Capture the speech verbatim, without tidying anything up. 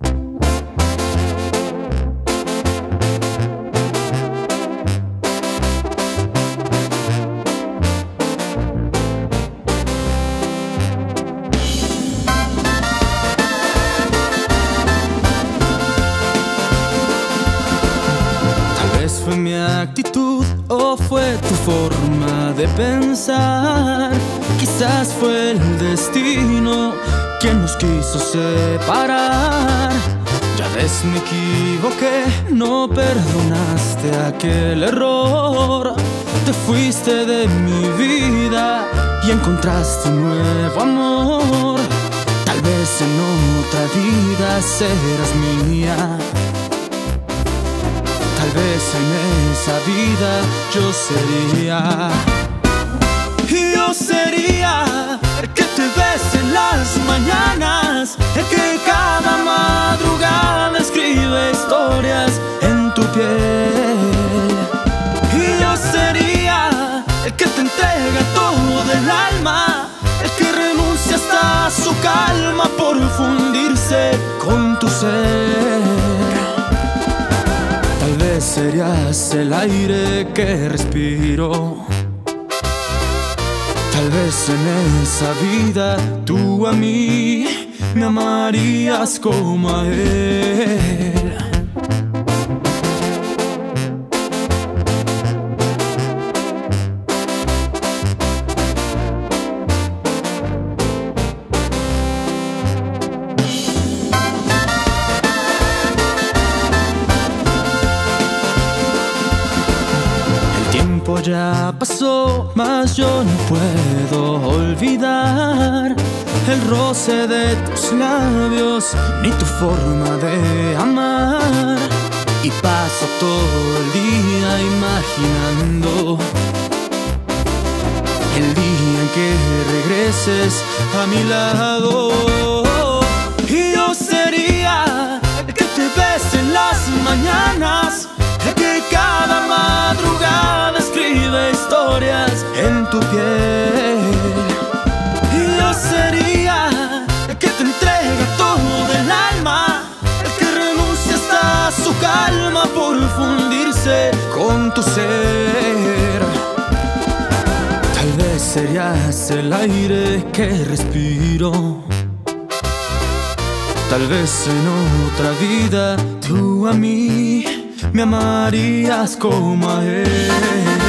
¿Fue mi actitud o fue tu forma de pensar? Quizás fue el destino quien nos quiso separar. Ya ves, me equivoqué, no perdonaste aquel error. Te fuiste de mi vida y encontraste un nuevo amor. Tal vez en otra vida serás mía. Tal vez en esa vida yo sería Yo sería el que te besa en las mañanas, el que cada madrugada escribe historias en tu piel. Y yo sería el que te entrega todo del alma, el que renuncia hasta su calma por fundirse con tu ser. Tal vez serías el aire que respiro. Tal vez en esa vida tú a mí me amarías como a él. Ya pasó, mas yo no puedo olvidar el roce de tus labios ni tu forma de amar. Y paso todo el día imaginando el día en que regreses a mi lado. Y yo sería el que te bese en las mañanas, el que cada madrugada escribe historias en tu piel. Y yo sería el que te entrega todo del alma, el que renuncia hasta su calma por fundirse con tu ser. Tal vez serías el aire que respiro. Tal vez en otra vida tú a mí me amarías como a él.